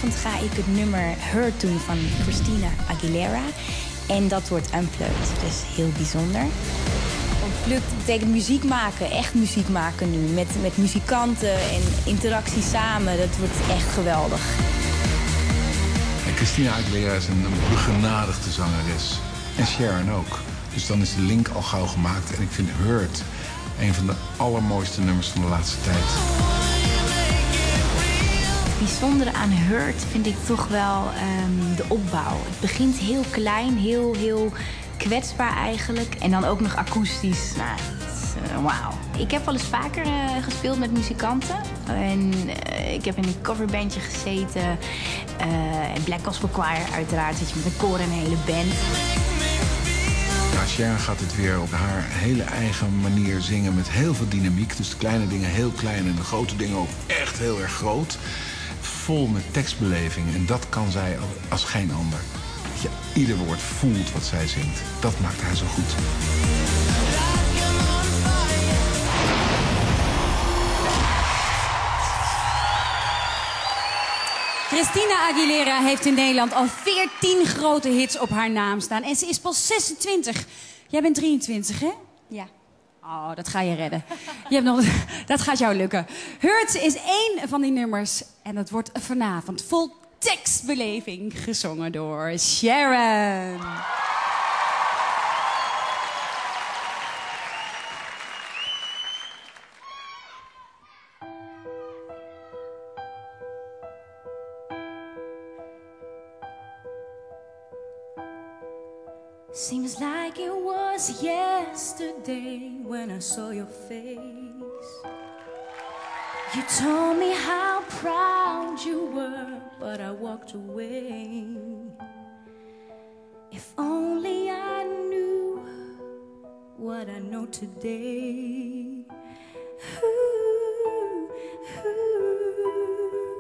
Vanavond ga ik het nummer Hurt doen van Christina Aguilera. En dat wordt unplugged, dus heel bijzonder. Unplugged betekent muziek maken, echt muziek maken nu. Met muzikanten en interactie samen, dat wordt echt geweldig. En Christina Aguilera is een begenadigde zangeres. En Sharon ook. Dus dan is de link al gauw gemaakt. En ik vind Hurt een van de allermooiste nummers van de laatste tijd. Het bijzondere aan Hurt vind ik toch wel de opbouw. Het begint heel klein, heel kwetsbaar eigenlijk. En dan ook nog akoestisch. Nou, wauw. Ik heb wel eens vaker gespeeld met muzikanten. En ik heb in een coverbandje gezeten. Black Gospel Choir uiteraard. Zit je met een koor en een hele band. Ja, Sharon gaat het weer op haar hele eigen manier zingen met heel veel dynamiek. Dus de kleine dingen heel klein en de grote dingen ook echt heel erg groot. Vol met tekstbeleving. En dat kan zij als geen ander. Dat je ieder woord voelt wat zij zingt. Dat maakt haar zo goed. Christina Aguilera heeft in Nederland al 14 grote hits op haar naam staan. En ze is pas 26. Jij bent 23, hè? Ja. Oh, dat ga je redden. Dat gaat jou lukken. Hurt is één van die nummers. En dat wordt vanavond vol tekstbeleving gezongen door Sharon. Seems like it was yesterday when I saw your face. You told me how proud you were, but I walked away. If only I knew what I know today. Ooh, ooh.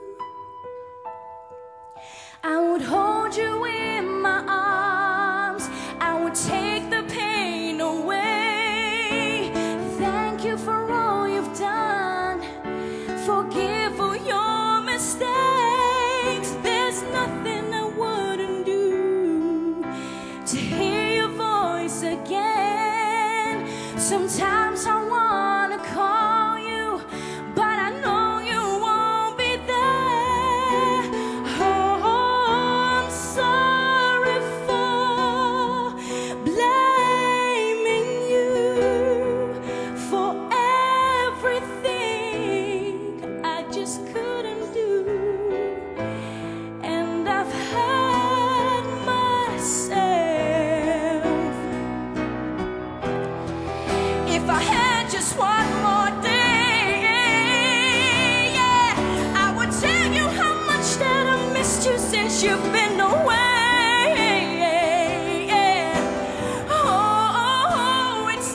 I would hold you in my arms, I would take the pain away. Thank you for all you've done, forgive all your mistakes. There's nothing I wouldn't do to hear your voice again. Sometimes I wanna call you, but I know you won't be there. Oh, I'm sorry for blaming you for everything I just couldn't do. And I've hurt myself. If I had just one more day, yeah, I would tell you how much that I missed you since you've been away. Oh, it's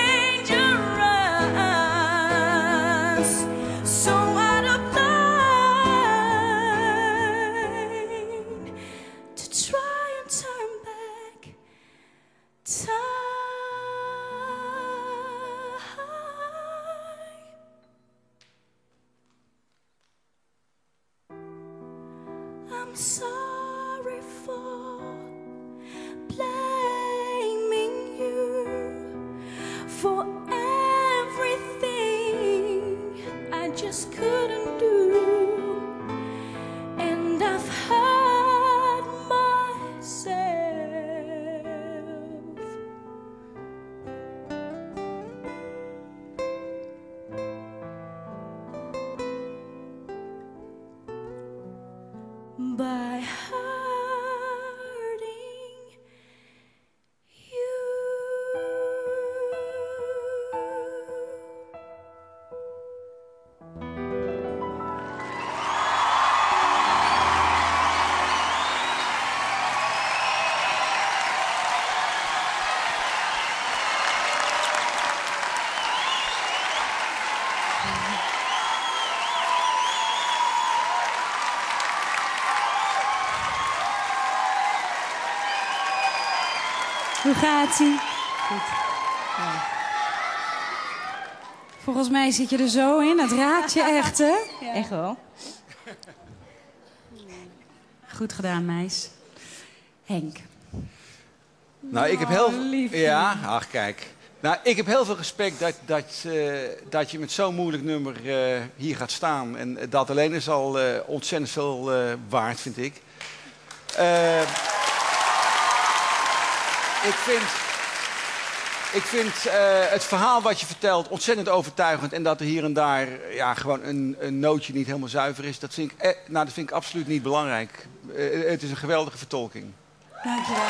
dangerous, so out of line to try and turn back time. I'm sorry for blaming you for everything I just couldn't do. And I've hurt myself. By hurting you. Hoe gaat-ie? Goed. Ja. Volgens mij zit je er zo in. Het raakt je echt, hè? Echt wel. Goed gedaan, meis. Henk. Nou, ik heb Ja, ach kijk. Nou, ik heb heel veel respect dat je met zo'n moeilijk nummer hier gaat staan. En dat alleen is al ontzettend veel waard, vind ik. Ik vind het verhaal wat je vertelt ontzettend overtuigend. En dat er hier en daar gewoon een nootje niet helemaal zuiver is. Dat vind ik absoluut niet belangrijk. Het is een geweldige vertolking. Dankjewel.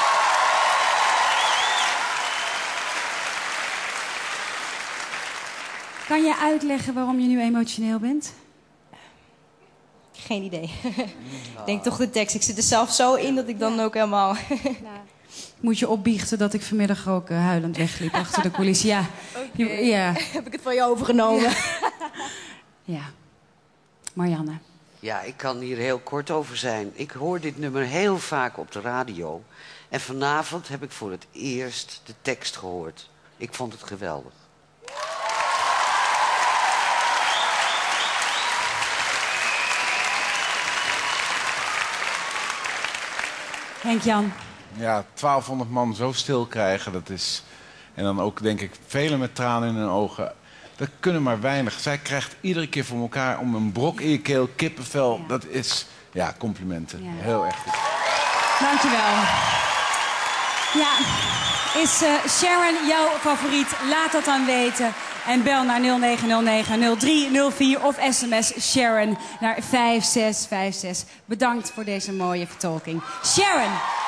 Kan je uitleggen waarom je nu emotioneel bent? Geen idee. Ik denk toch de tekst. Ik zit er zelf zo in dat ik dan ook helemaal... Moet je opbiechten dat ik vanmiddag ook huilend wegliep achter de coulissen. Ja. Okay. Ja. Heb ik het van je overgenomen? Ja. Marianne. Ja, ik kan hier heel kort over zijn. Ik hoor dit nummer heel vaak op de radio. En vanavond heb ik voor het eerst de tekst gehoord. Ik vond het geweldig. Henk-Jan. Ja, 1200 man zo stil krijgen, dat is... En dan ook, denk ik, velen met tranen in hun ogen. Dat kunnen maar weinig. Zij krijgt iedere keer voor elkaar om een brok in je keel, kippenvel. Ja. Dat is, complimenten. Ja. Heel erg goed. Dankjewel. Ja, is Sharon jouw favoriet? Laat dat dan weten. En bel naar 0909-0304 of sms Sharon naar 5656. Bedankt voor deze mooie vertolking. Sharon!